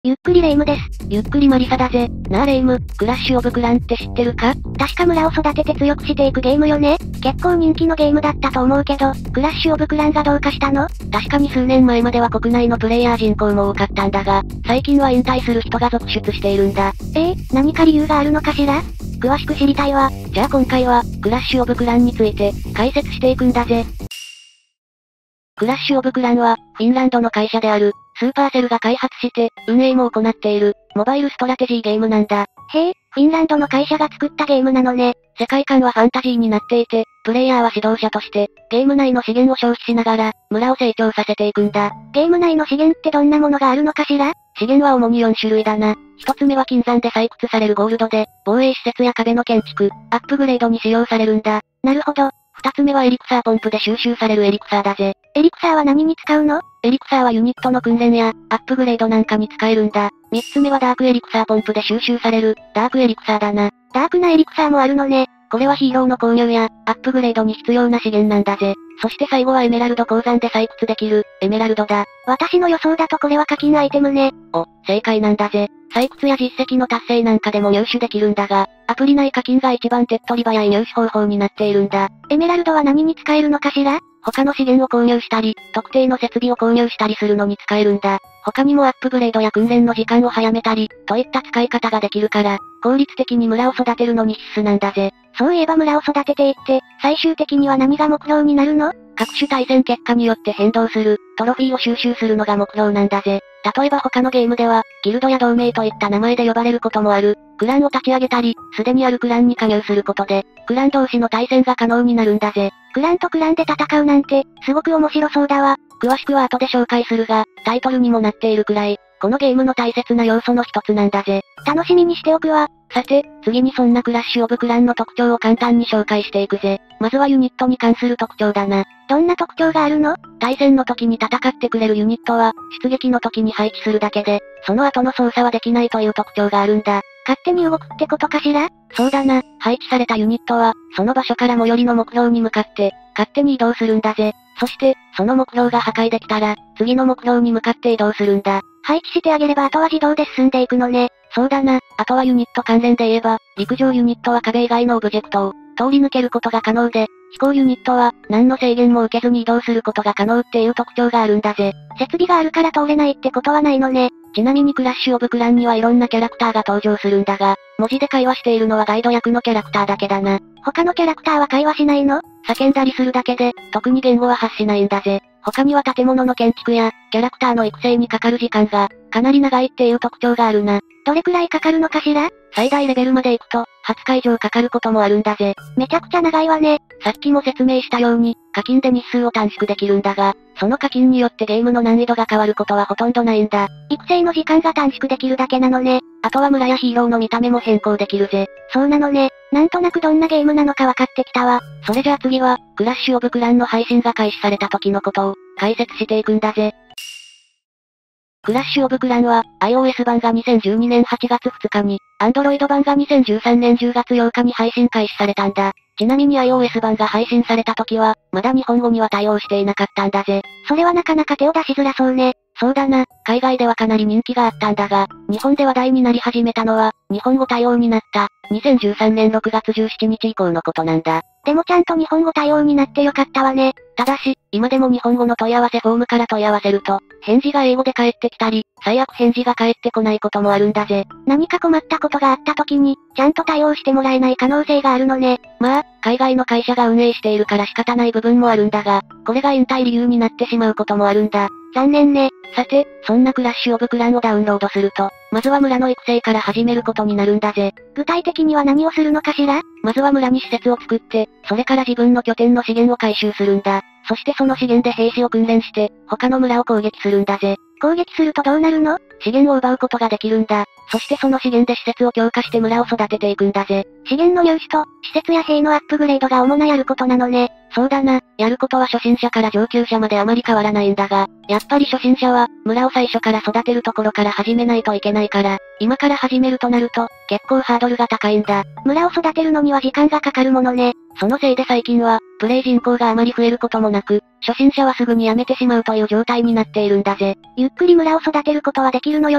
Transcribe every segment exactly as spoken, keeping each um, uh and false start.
ゆっくりレ夢ムです。 ゆっくりマリサだぜ。なあレ夢ム、クラッシュオブクランって知ってるか？ 確か村を育てて強くしていくゲームよね。結構人気のゲームだったと思うけど、クラッシュオブクランがどうかしたの？ 確かに数年前までは国内のプレイヤー人口も多かったんだが、最近は引退する人が続出しているんだ。 えー、何か理由があるのかしら？詳しく知りたいわ。 じゃあ今回は、クラッシュオブクランについて、解説していくんだぜ。クラッシュオブクランは、フィンランドの会社である、スーパーセルが開発して、運営も行っている、モバイルストラテジーゲームなんだ。 へえ、フィンランドの会社が作ったゲームなのね。 世界観はファンタジーになっていて、プレイヤーは指導者として、ゲーム内の資源を消費しながら、村を成長させていくんだ。 ゲーム内の資源ってどんなものがあるのかしら？ 資源は主によん種類だな。一つ目は金山で採掘されるゴールドで、防衛施設や壁の建築、アップグレードに使用されるんだ。 なるほど。 二つ目はエリクサーポンプで収集されるエリクサーだぜ。 エリクサーは何に使うの？ エリクサーはユニットの訓練や、アップグレードなんかに使えるんだ。三つ目はダークエリクサーポンプで収集される、ダークエリクサーだな。 ダークなエリクサーもあるのね。 これはヒーローの購入や、アップグレードに必要な資源なんだぜ。そして最後はエメラルド鉱山で採掘できる、エメラルドだ。 私の予想だとこれは課金アイテムね。 お、正解なんだぜ。採掘や実績の達成なんかでも入手できるんだが、アプリ内課金が一番手っ取り早い入手方法になっているんだ。 エメラルドは何に使えるのかしら？ 他の資源を購入したり、特定の設備を購入したりするのに使えるんだ。他にもアップグレードや訓練の時間を早めたり、といった使い方ができるから、効率的に村を育てるのに必須なんだぜ。 そういえば村を育てていって、最終的には何が目標になるの？ 各種対戦結果によって変動する、トロフィーを収集するのが目標なんだぜ。例えば他のゲームでは、ギルドや同盟といった名前で呼ばれることもある、クランを立ち上げたり、すでにあるクランに加入することで、クラン同士の対戦が可能になるんだぜ。 クランとクランで戦うなんて、すごく面白そうだわ。 詳しくは後で紹介するが、タイトルにもなっているくらい、このゲームの大切な要素の一つなんだぜ。 楽しみにしておくわ。 さて、次にそんなクラッシュオブクランの特徴を簡単に紹介していくぜ。まずはユニットに関する特徴だな。 どんな特徴があるの？ 対戦の時に戦ってくれるユニットは、出撃の時に配置するだけで、その後の操作はできないという特徴があるんだ。 勝手に動くってことかしら？ そうだな、配置されたユニットは、その場所から最寄りの目標に向かって、勝手に移動するんだぜ。そして、その目標が破壊できたら、次の目標に向かって移動するんだ。 配置してあげればあとは自動で進んでいくのね。 そうだな、あとはユニット関連で言えば、陸上ユニットは壁以外のオブジェクトを、通り抜けることが可能で、飛行ユニットは、何の制限も受けずに移動することが可能っていう特徴があるんだぜ。 設備があるから通れないってことはないのね。 ちなみにクラッシュオブクランにはいろんなキャラクターが登場するんだが、文字で会話しているのはガイド役のキャラクターだけだな。 他のキャラクターは会話しないの？ 叫んだりするだけで、特に言語は発しないんだぜ。他には建物の建築や、キャラクターの育成にかかる時間が、かなり長いっていう特徴があるな。 どれくらいかかるのかしら？ 最大レベルまで行くと、はつか以上かかることもあるんだぜ。 めちゃくちゃ長いわね。 さっきも説明したように、課金で日数を短縮できるんだが、その課金によってゲームの難易度が変わることはほとんどないんだ。 育成の時間が短縮できるだけなのね。 あとは村やヒーローの見た目も変更できるぜ。 そうなのね。なんとなくどんなゲームなのか分かってきたわ。 それじゃあ次は、クラッシュオブクランの配信が開始された時のことを、解説していくんだぜ。クラッシュオブクランは、iOS 版がにせんじゅうにねんはちがつふつかに、Android 版がにせんじゅうさんねんじゅうがつようかに配信開始されたんだ。ちなみに iOS 版が配信された時は、まだ日本語には対応していなかったんだぜ。 それはなかなか手を出しづらそうね。 そうだな、海外ではかなり人気があったんだが、日本で話題になり始めたのは、日本語対応になった、にせんじゅうさんねんろくがつじゅうしちにち以降のことなんだ。 でもちゃんと日本語対応になってよかったわね。 ただし、今でも日本語の問い合わせフォームから問い合わせると、返事が英語で返ってきたり、最悪返事が返ってこないこともあるんだぜ。 何か困ったことがあった時に、ちゃんと対応してもらえない可能性があるのね。 まあ、海外の会社が運営しているから仕方ない部分もあるんだが、これが引退理由になってしまうこともあるんだ。 残念ね。 さて、そんなクラッシュオブクランをダウンロードすると、まずは村の育成から始めることになるんだぜ。 具体的には何をするのかしら？ まずは村に施設を作って、それから自分の拠点の資源を回収するんだ。そしてその資源で兵士を訓練して、他の村を攻撃するんだぜ。 攻撃するとどうなるの？ 資源を奪うことができるんだ。そしてその資源で施設を強化して村を育てていくんだぜ。 資源の入手と、施設や兵のアップグレードが主なやることなのね。 そうだな、やることは初心者から上級者まであまり変わらないんだが、やっぱり初心者は、村を最初から育てるところから始めないといけないから、今から始めるとなると、結構ハードルが高いんだ。 村を育てるのには時間がかかるものね。 そのせいで最近は、プレイ人口があまり増えることもなく、初心者はすぐに辞めてしまうという状態になっているんだぜ。 ゆっくり村を育てることはできるのよね？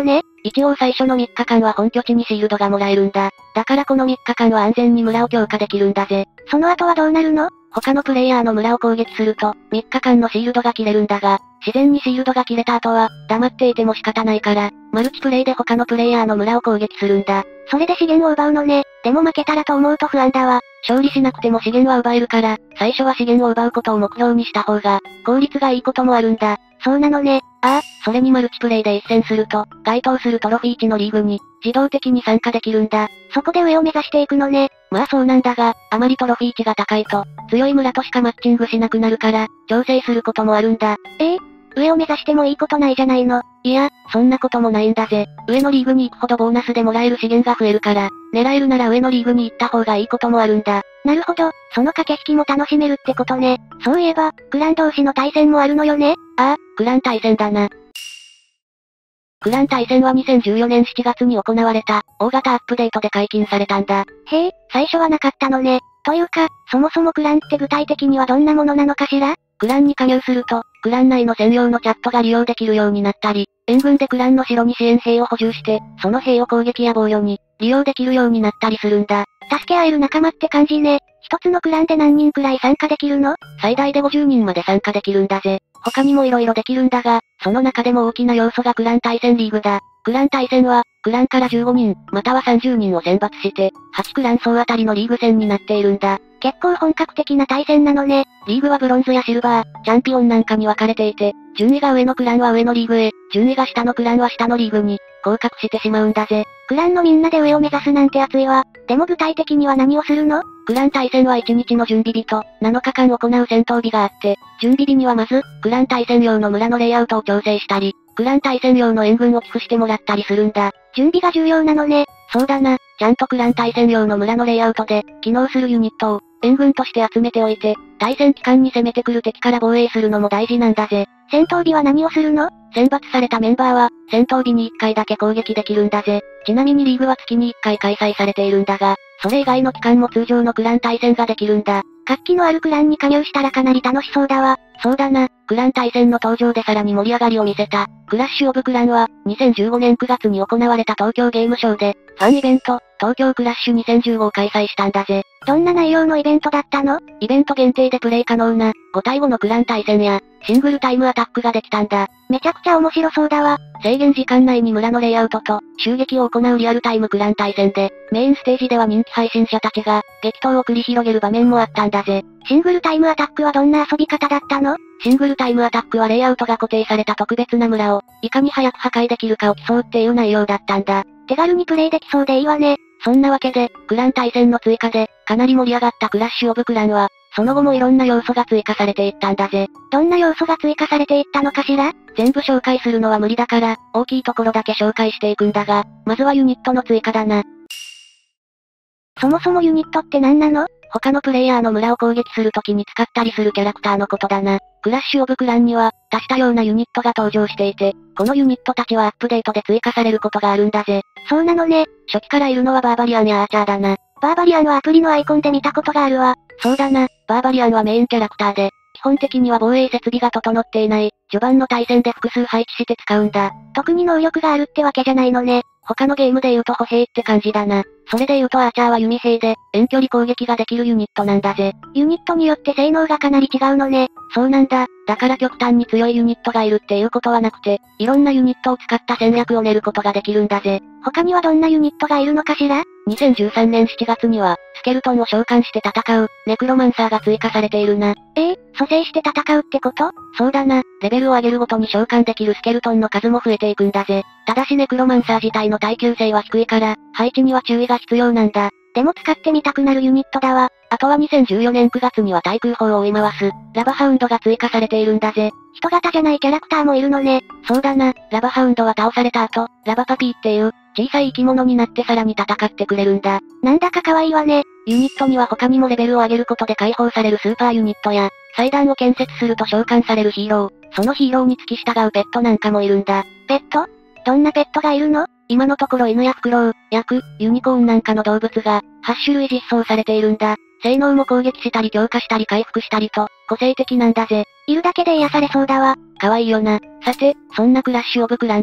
一応最初のみっかかんは本拠地にシールドがもらえるんだ。だからこのみっかかんは安全に村を強化できるんだぜ。 その後はどうなるの？ 他のプレイヤーの村を攻撃すると、みっかかんのシールドが切れるんだが、自然にシールドが切れた後は、黙っていても仕方ないから、マルチプレイで他のプレイヤーの村を攻撃するんだ。 それで資源を奪うのね。でも負けたらと思うと不安だわ。 勝利しなくても資源は奪えるから、最初は資源を奪うことを目標にした方が、効率がいいこともあるんだ。 そうなのね。 ああ、それにマルチプレイで一戦すると、該当するトロフィー値のリーグに、自動的に参加できるんだ。 そこで上を目指していくのね。 まあそうなんだが、あまりトロフィー値が高いと、強い村としかマッチングしなくなるから、調整することもあるんだ。 ええ？上を目指してもいいことないじゃないの。 いや、そんなこともないんだぜ。上のリーグに行くほどボーナスでもらえる資源が増えるから、狙えるなら上のリーグに行った方がいいこともあるんだ。 なるほど、その駆け引きも楽しめるってことね。そういえば、クラン同士の対戦もあるのよね。 ああ、クラン対戦だな。クラン対戦はにせんじゅうよねんしちがつに行われた、大型アップデートで解禁されたんだ。 へえ、最初はなかったのね。というか、そもそもクランって具体的にはどんなものなのかしら？ クランに加入すると、クラン内の専用のチャットが利用できるようになったり、援軍でクランの城に支援兵を補充して、その兵を攻撃や防御に、利用できるようになったりするんだ。 助け合える仲間って感じね。一つのクランで何人くらい参加できるの？ 最大でごじゅうにんまで参加できるんだぜ。他にも色々できるんだが、その中でも大きな要素がクラン対戦リーグだ。クラン対戦は、クランからじゅうごにん、またはさんじゅうにんを選抜して、はちクラン総当たりのリーグ戦になっているんだ。 結構本格的な対戦なのね。 リーグはブロンズやシルバー、チャンピオンなんかに分かれていて、順位が上のクランは上のリーグへ、順位が下のクランは下のリーグに、降格してしまうんだぜ。 クランのみんなで上を目指すなんて熱いわ。でも具体的には何をするの？ クラン対戦はいちにちの準備日と、なのかかん行う戦闘日があって、準備日にはまず、クラン対戦用の村のレイアウトを調整したり、クラン対戦用の援軍を寄付してもらったりするんだ。 準備が重要なのね。 そうだな、ちゃんとクラン対戦用の村のレイアウトで、機能するユニットを、援軍として集めておいて、対戦期間に攻めてくる敵から防衛するのも大事なんだぜ。 戦闘日は何をするの？ 選抜されたメンバーは、戦闘日にいっかいだけ攻撃できるんだぜ。ちなみにリーグは月にいっかい開催されているんだが、それ以外の期間も通常のクラン対戦ができるんだ。 活気のあるクランに加入したらかなり楽しそうだわ。 そうだな、クラン対戦の登場でさらに盛り上がりを見せた、クラッシュオブクランは、にせんじゅうごねんくがつに行われた東京ゲームショウで、ファンイベント、東京クラッシュにせんじゅうごを開催したんだぜ。 どんな内容のイベントだったの？ イベント限定でプレイ可能な、ごたいごのクラン対戦や、シングルタイムアタックができたんだ。 めちゃくちゃ面白そうだわ。 制限時間内に村のレイアウトと、襲撃を行うリアルタイムクラン対戦で、メインステージでは人気配信者たちが、激闘を繰り広げる場面もあったんだぜ。 シングルタイムアタックはどんな遊び方だったの？ シングルタイムアタックはレイアウトが固定された特別な村を、いかに早く破壊できるかを競うっていう内容だったんだ。 手軽にプレイできそうでいいわね。 そんなわけで、クラン対戦の追加で、かなり盛り上がったクラッシュオブクランは、その後もいろんな要素が追加されていったんだぜ。 どんな要素が追加されていったのかしら？ 全部紹介するのは無理だから、大きいところだけ紹介していくんだが、まずはユニットの追加だな。 そもそもユニットって何なの？ 他のプレイヤーの村を攻撃するときに使ったりするキャラクターのことだな。クラッシュオブクランには、多種多様なユニットが登場していて、このユニットたちはアップデートで追加されることがあるんだぜ。 そうなのね。 初期からいるのはバーバリアンやアーチャーだな。 バーバリアンはアプリのアイコンで見たことがあるわ。 そうだな、バーバリアンはメインキャラクターで、基本的には防衛設備が整っていない、序盤の対戦で複数配置して使うんだ。 特に能力があるってわけじゃないのね。 他のゲームで言うと歩兵って感じだな。それで言うとアーチャーは弓兵で、遠距離攻撃ができるユニットなんだぜ。 ユニットによって性能がかなり違うのね。 そうなんだ。だから極端に強いユニットがいるっていうことはなくて、いろんなユニットを使った戦略を練ることができるんだぜ。 他にはどんなユニットがいるのかしら？ にせんじゅうさんねんしちがつには、スケルトンを召喚して戦う、ネクロマンサーが追加されているな。 ええー、蘇生して戦うってこと？ そうだな、レベルを上げるごとに召喚できるスケルトンの数も増えていくんだぜ。ただしネクロマンサー自体の耐久性は低いから、配置には注意が必要なんだ。 でも使ってみたくなるユニットだわ。 あとはにせんじゅうよねんくがつには対空砲を追い回す、ラバハウンドが追加されているんだぜ。 人型じゃないキャラクターもいるのね。 そうだな、ラバハウンドは倒された後、ラバパピーっていう、小さい生き物になってさらに戦ってくれるんだ。 なんだか可愛いわね。 ユニットには他にもレベルを上げることで解放されるスーパーユニットや、祭壇を建設すると召喚されるヒーロー、そのヒーローに付き従うペットなんかもいるんだ。 ペット？どんなペットがいるの？ 今のところ犬やフクロウ、ヤク、ユニコーンなんかの動物が、はちしゅるい実装されているんだ。性能も攻撃したり強化したり回復したりと、個性的なんだぜ。 いるだけで癒されそうだわ。 可愛いよな。さて、そんなクラッシュオブクランでは、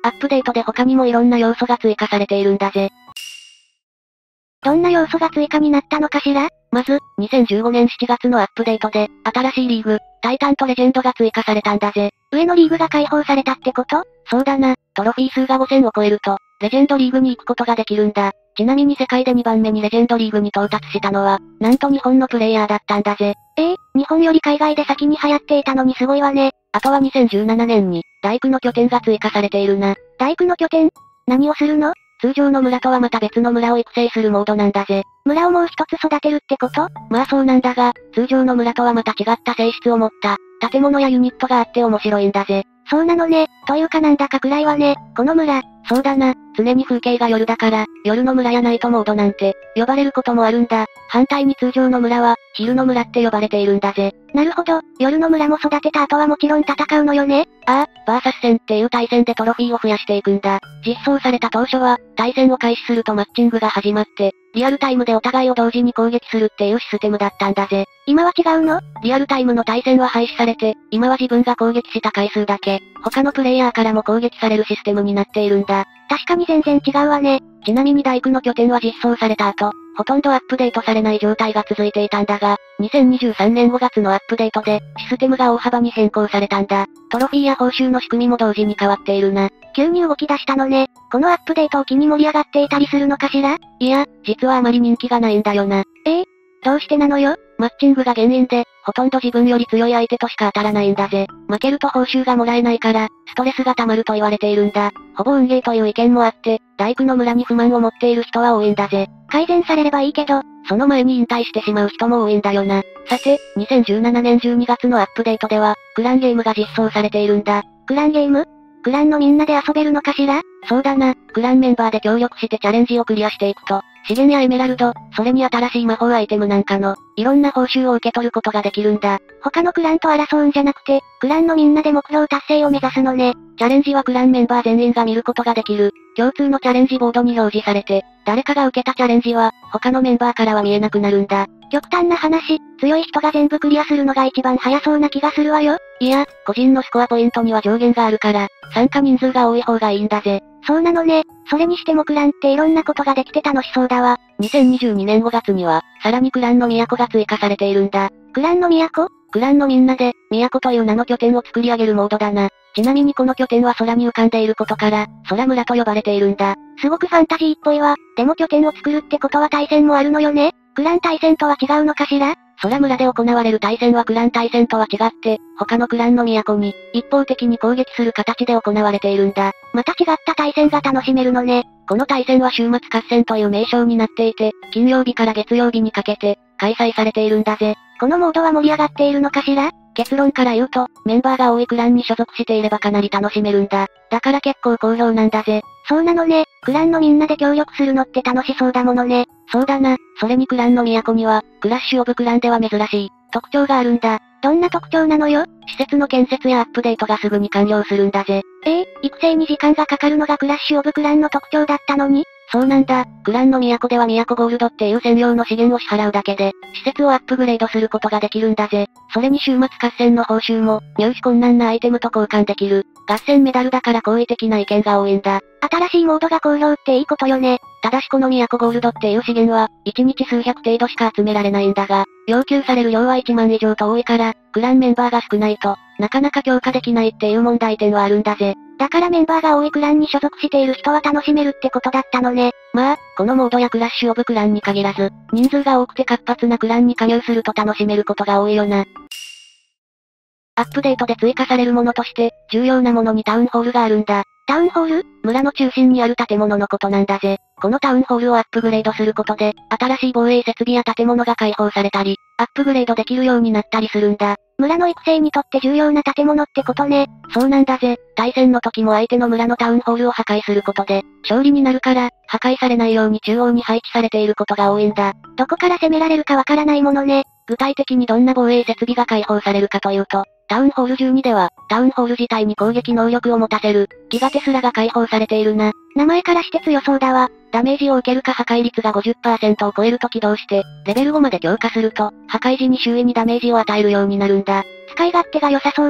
アップデートで他にもいろんな要素が追加されているんだぜ。 どんな要素が追加になったのかしら？ まず、にせんじゅうごねんしちがつのアップデートで、新しいリーグ、タイタンとレジェンドが追加されたんだぜ。 上のリーグが解放されたってこと？ そうだな、トロフィー数がごせんを超えると、レジェンドリーグに行くことができるんだ。ちなみに世界でにばんめにレジェンドリーグに到達したのは、なんと日本のプレイヤーだったんだぜ。 ええー、日本より海外で先に流行っていたのにすごいわね。 あとはにせんじゅうななねんに、大工の拠点が追加されているな。 大工の拠点？何をするの？ 通常の村とはまた別の村を育成するモードなんだぜ。 村をもう一つ育てるってこと？ まあそうなんだが、通常の村とはまた違った性質を持った、建物やユニットがあって面白いんだぜ。 そうなのね、というかなんだか暗いわね、この村。 そうだな、常に風景が夜だから、夜の村やナイトモードなんて、呼ばれることもあるんだ。反対に通常の村は、昼の村って呼ばれているんだぜ。 なるほど、夜の村も育てた後はもちろん戦うのよね。 ああ、バーサス戦っていう対戦でトロフィーを増やしていくんだ。実装された当初は、対戦を開始するとマッチングが始まって、リアルタイムでお互いを同時に攻撃するっていうシステムだったんだぜ。 今は違うの？ リアルタイムの対戦は廃止されて、今は自分が攻撃した回数だけ、他のプレイヤーからも攻撃されるシステムになっているんだ。 確かに全然違うわね。 ちなみに大工の拠点は実装された後、ほとんどアップデートされない状態が続いていたんだが、にせんにじゅうさんねんごがつのアップデートで、システムが大幅に変更されたんだ。トロフィーや報酬の仕組みも同時に変わっているな。 急に動き出したのね。このアップデートを機に盛り上がっていたりするのかしら？ いや、実はあまり人気がないんだよな。 ええ？どうしてなのよ？ マッチングが原因で、ほとんど自分より強い相手としか当たらないんだぜ。負けると報酬がもらえないから、ストレスが溜まると言われているんだ。ほぼ運ゲーという意見もあって、大工の村に不満を持っている人は多いんだぜ。 改善されればいいけど、 その前に引退してしまう人も多いんだよな。さて、にせんじゅうななねんじゅうにがつのアップデートでは、クランゲームが実装されているんだ。 クランゲーム？クランのみんなで遊べるのかしら？ そうだな、クランメンバーで協力してチャレンジをクリアしていくと、資源やエメラルド、それに新しい魔法アイテムなんかの、いろんな報酬を受け取ることができるんだ。 他のクランと争うんじゃなくて、クランのみんなで目標達成を目指すのね。 チャレンジはクランメンバー全員が見ることができる。共通のチャレンジボードに表示されて、誰かが受けたチャレンジは、他のメンバーからは見えなくなるんだ。 極端な話、強い人が全部クリアするのが一番早そうな気がするわよ。 いや、個人のスコアポイントには上限があるから、参加人数が多い方がいいんだぜ。 そうなのね。それにしてもクランっていろんなことができて楽しそうだわ。 にせんにじゅうにねんごがつには、さらにクランの都が追加されているんだ。 クランの都？ クランのみんなで、都という名の拠点を作り上げるモードだな。ちなみにこの拠点は空に浮かんでいることから、空村と呼ばれているんだ。 すごくファンタジーっぽいわ。でも拠点を作るってことは対戦もあるのよね？クラン対戦とは違うのかしら？ 空村で行われる対戦はクラン対戦とは違って、他のクランの都に、一方的に攻撃する形で行われているんだ。 また違った対戦が楽しめるのね。 この対戦は週末合戦という名称になっていて、金曜日から月曜日にかけて、開催されているんだぜ。 このモードは盛り上がっているのかしら？ 結論から言うと、メンバーが多いクランに所属していればかなり楽しめるんだ。だから結構好評なんだぜ。 そうなのね。クランのみんなで協力するのって楽しそうだものね。 そうだな。それにクランの都には、クラッシュオブクランでは珍しい、特徴があるんだ。 どんな特徴なのよ？ 施設の建設やアップデートがすぐに完了するんだぜ。 ええ、育成に時間がかかるのがクラッシュオブクランの特徴だったのに？ そうなんだ。クランの都では都ゴールドっていう専用の資源を支払うだけで、施設をアップグレードすることができるんだぜ。それに週末合戦の報酬も、入手困難なアイテムと交換できる。合戦メダルだから好意的な意見が多いんだ。 新しいモードが好評っていいことよね。 ただしこの都ゴールドっていう資源は、いちにち数百程度しか集められないんだが、要求される量はいちまん以上と多いから、クランメンバーが少ないと、なかなか強化できないっていう問題点はあるんだぜ。 だからメンバーが多いクランに所属している人は楽しめるってことだったのね。 まあ、このモードやクラッシュオブクランに限らず、人数が多くて活発なクランに加入すると楽しめることが多いよな。アップデートで追加されるものとして、重要なものにタウンホールがあるんだ。 タウンホール？ 村の中心にある建物のことなんだぜ。このタウンホールをアップグレードすることで、新しい防衛設備や建物が開放されたり、アップグレードできるようになったりするんだ。 村の育成にとって重要な建物ってことね。 そうなんだぜ。対戦の時も相手の村のタウンホールを破壊することで、勝利になるから、破壊されないように中央に配置されていることが多いんだ。 どこから攻められるかわからないものね。 具体的にどんな防衛設備が開放されるかというと、タウンホールじゅうにでは、タウンホール自体に攻撃能力を持たせる、ギガテスラが開放されているな。 名前からして強そうだわ。 ダメージを受けるか破壊率が ごじゅっパーセント を超えると起動して、レベルごまで強化すると、破壊時に周囲にダメージを与えるようになるんだ。 使い勝手が良さそうね。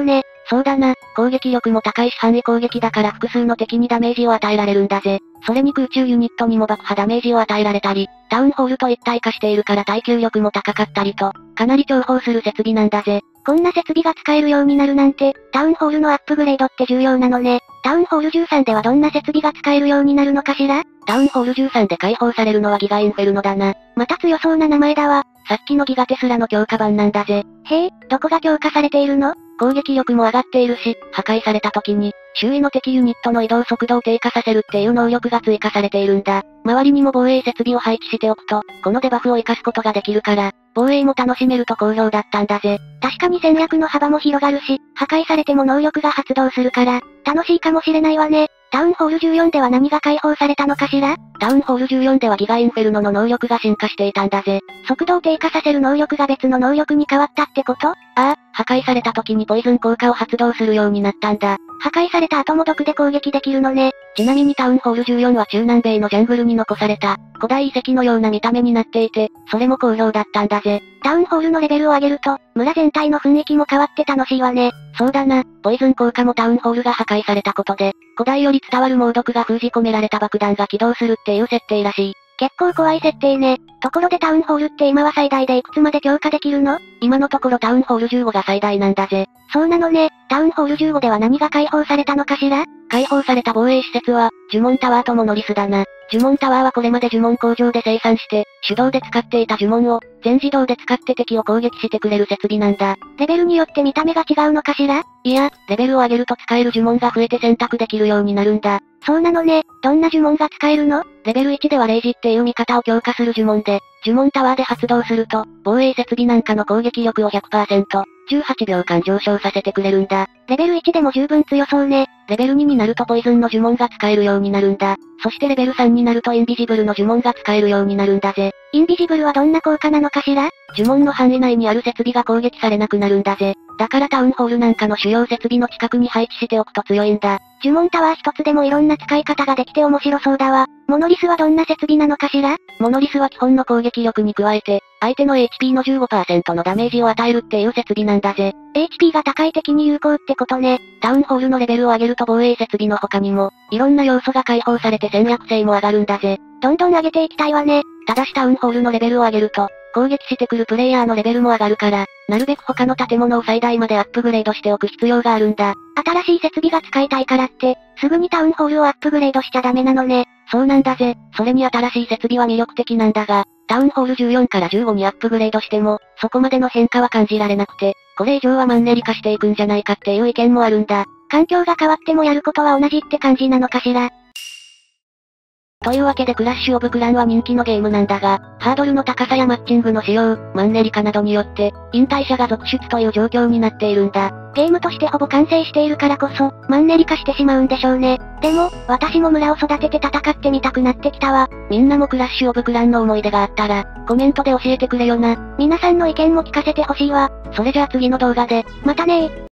そうだな、攻撃力も高いし範囲攻撃だから複数の敵にダメージを与えられるんだぜ。それに空中ユニットにも爆破ダメージを与えられたり、タウンホールと一体化しているから耐久力も高かったりと、かなり重宝する設備なんだぜ。 こんな設備が使えるようになるなんて、タウンホールのアップグレードって重要なのね。タウンホールじゅうさんではどんな設備が使えるようになるのかしら？ タウンホールじゅうさんで解放されるのはギガインフェルノだな。 また強そうな名前だわ。 さっきのギガテスラの強化版なんだぜ。 へえ、どこが強化されているの？ 攻撃力も上がっているし、破壊された時に、周囲の敵ユニットの移動速度を低下させるっていう能力が追加されているんだ。周りにも防衛設備を配置しておくと、このデバフを活かすことができるから、防衛も楽しめると好評だったんだぜ。 確かに戦略の幅も広がるし、破壊されても能力が発動するから、楽しいかもしれないわね。タウンホールじゅうよんでは何が解放されたのかしら？ タウンホールじゅうよんではギガインフェルノの能力が進化していたんだぜ。 速度を低下させる能力が別の能力に変わったってこと？ああ、破壊された時にポイズン効果を発動するようになったんだ。 破壊された後も毒で攻撃できるのね。 ちなみにタウンホールじゅうよんは中南米のジャングルに残された、古代遺跡のような見た目になっていて、それも好評だったんだぜ。 タウンホールのレベルを上げると、村全体の雰囲気も変わって楽しいわね。 そうだな、ポイズン効果もタウンホールが破壊されたことで、古代より伝わる猛毒が封じ込められた爆弾が起動するっていう設定らしい。 結構怖い設定ね。ところでタウンホールって今は最大でいくつまで強化できるの？ 今のところタウンホールじゅうごが最大なんだぜ。 そうなのね。タウンホールじゅうごでは何が解放されたのかしら？ 解放された防衛施設は、呪文タワーとモノリスだな。呪文タワーはこれまで呪文工場で生産して、手動で使っていた呪文を、全自動で使って敵を攻撃してくれる設備なんだ。 レベルによって見た目が違うのかしら？ いや、レベルを上げると使える呪文が増えて選択できるようになるんだ。 そうなのね。どんな呪文が使えるの？ レベルいちではレイジっていう味方を強化する呪文で、呪文タワーで発動すると、防衛設備なんかの攻撃力を ひゃくパーセント、じゅうはちびょうかん上昇させてくれるんだ。 レベルいちでも十分強そうね。 レベルにになるとポイズンの呪文が使えるようになるんだ。そしてレベルさんになるとインビジブルの呪文が使えるようになるんだぜ。 インビジブルはどんな効果なのかしら？ 呪文の範囲内にある設備が攻撃されなくなるんだぜ。だからタウンホールなんかの主要設備の近くに配置しておくと強いんだ。 呪文タワー一つでもいろんな使い方ができて面白そうだわ。モノリスはどんな設備なのかしら？ モノリスは基本の攻撃力に加えて、相手の エイチピー の じゅうごパーセント のダメージを与えるっていう設備なんだぜ。 エイチピー が高い敵に有効ってことね。 タウンホールのレベルを上げると防衛設備の他にも、いろんな要素が解放されて戦略性も上がるんだぜ。 どんどん上げていきたいわね。 ただしタウンホールのレベルを上げると、攻撃してくるプレイヤーのレベルも上がるから、なるべく他の建物を最大までアップグレードしておく必要があるんだ。 新しい設備が使いたいからって、すぐにタウンホールをアップグレードしちゃダメなのね。 そうなんだぜ。それに新しい設備は魅力的なんだが、タウンホールじゅうよんからじゅうごにアップグレードしても、そこまでの変化は感じられなくて、これ以上はマンネリ化していくんじゃないかっていう意見もあるんだ。 環境が変わってもやることは同じって感じなのかしら。 というわけでクラッシュオブクランは人気のゲームなんだが、ハードルの高さやマッチングの仕様、マンネリ化などによって、引退者が続出という状況になっているんだ。 ゲームとしてほぼ完成しているからこそ、マンネリ化してしまうんでしょうね。でも、私も村を育てて戦ってみたくなってきたわ。 みんなもクラッシュオブクランの思い出があったら、コメントで教えてくれよな。 皆さんの意見も聞かせてほしいわ。 それじゃあ次の動画で。 またねー。